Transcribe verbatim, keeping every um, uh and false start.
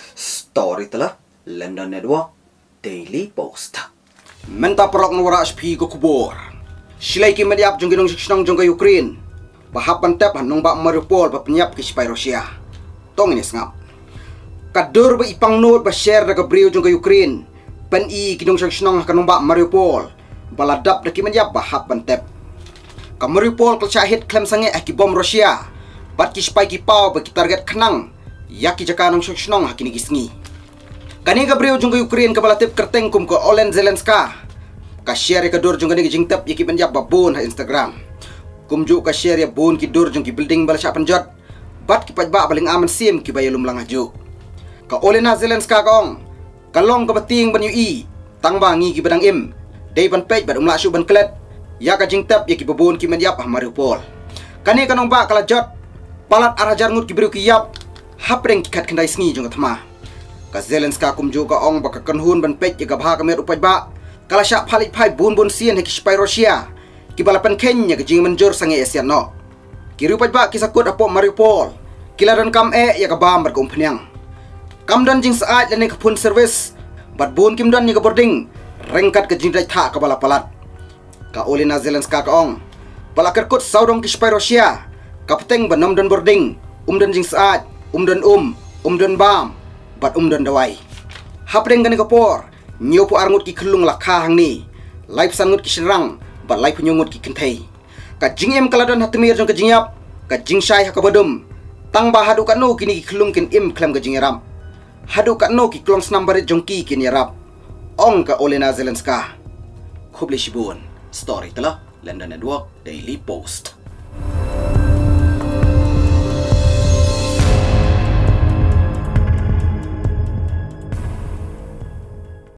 Story telah London Network Daily Post. Menta perok nuwara spi go kubor. Silai ki mediap jong ginong siknong jong ka Ukraine. Bahap pantep hanong ba Mariupol ba penyap ki spy Rusia. Tong ini sengap. Kadur ba ipang note ba share da gabriel jong ka Ukraine. Pen i ginong siknong kanong ba Mariupol. Baladap da ki mediap bahap pantep. Ka Mariupol kal syahid klem sange aki bom Rusia. Bat ki spy ki pau ba ki target kenang. Yaki jakanong siknong hakini gisngi. Kani gabriel jong ka Ukraine ka balatip kerteng kum ko Olen Zelenska. Ka share ka dur jong kani jing tap yaki penjab babon ha Instagram. Kumju ka share ya bon ki dur jong ki building bal sya penjot. Bat ki pajba baling aman sim ki bayulum lang aju. Ka Olena Zelenska kong kalong ka bating ban yu i tang bangi ki badang im. Day ban page bad umla syu ban klet. Ya ka jing tap yaki babon ki menjap ha Mariupol. Kani kanong ba kala jot palat arajar ngut ki biru ki yap. Hapreng ki kat kendai sngi jong ka thama. Ka Zelenska kumju ka ong baka kanhun ban pej ga bha ka mer upaj ba kala sya phalik phai bun bun sien he ki spy Rusia ki balapan Kenya ga jing menjur sange Asia no ki upaj ba ki sakut apo Mariupol kilaran kam e ya ka bam bar kumpnyang kam dan jing saat lene ka pun service bat bun kim dan ni ka boarding rengkat ka jing dai tha ka balapalat ka Olena Zelenska ka ong balakar kut saudong ki spy Rusia kapteng banom dan boarding um dan jing saat um dan um um dan bam bat um dan dawai hapreng gani kapor nyopo arngut ki khulung lakha hangni life sangut ki sirang bat life nyungut ki kenthai ka jingem kaladan hatmir jong ka jingyap ka jingshai hakabadum tang ba hadu kanu kini ki khulung kin im klam ka jingeram hadu kanu ki klong snambarit jong ki kin yarap ong ka Olena Zelenska khubli shibun story telah London Network Daily Post.